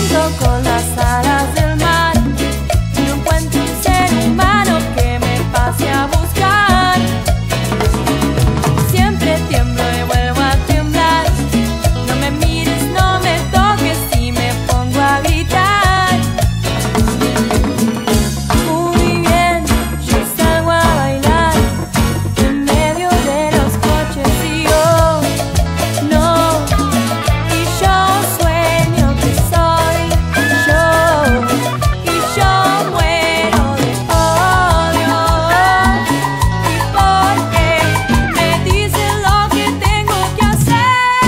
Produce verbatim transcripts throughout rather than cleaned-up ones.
viento con las alas del mar. No encuentro un ser humano que me pase a buscar. Siempre tiemblo y vuelvo a temblar. No me mires, no me toques y me pongo a gritar. Muy bien, yo salgo a bailar en medio de los coches y yo no. Y yo sueño que soy yo. Y yo muero de odio. ¿Y por qué me dicen lo que tengo que hacer?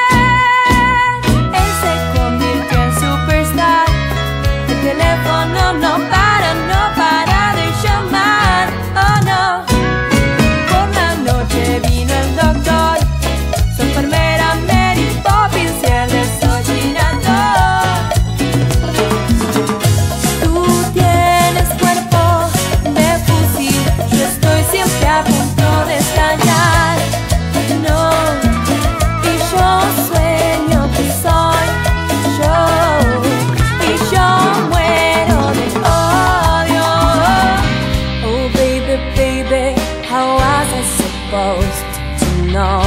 Él se convirtió en superstar. El teléfono no para, no para de llamar. Oh no. Por la noche vino el doctor, su enfermera Mary Poppins y el desayunador. Tú tienes cuerpo de fusil, yo estoy siempre a punto de estallar. No, y yo sueño que soy yo. Y yo muero de odio. Oh baby, baby, how was I supposed to know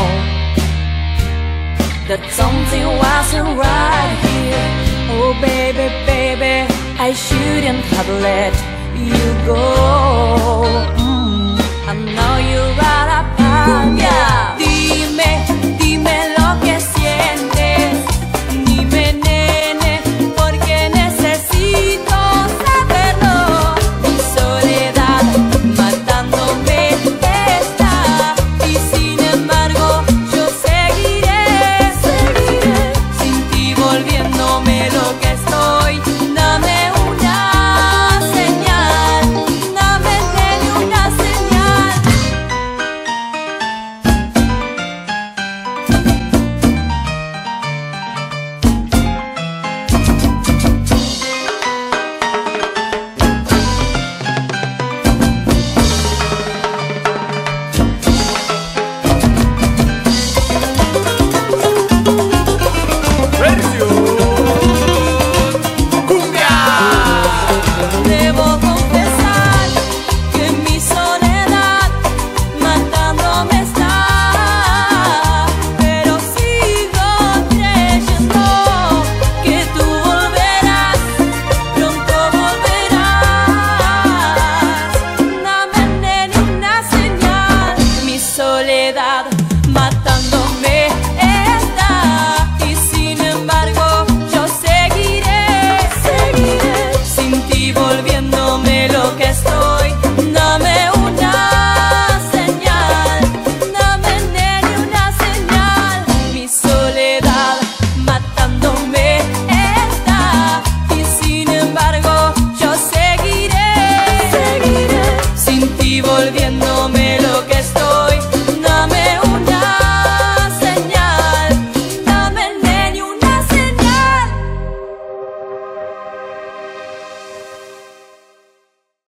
that something wasn't right here? Oh baby, baby, I shouldn't have let you go. Mm, I know you're right about, yeah.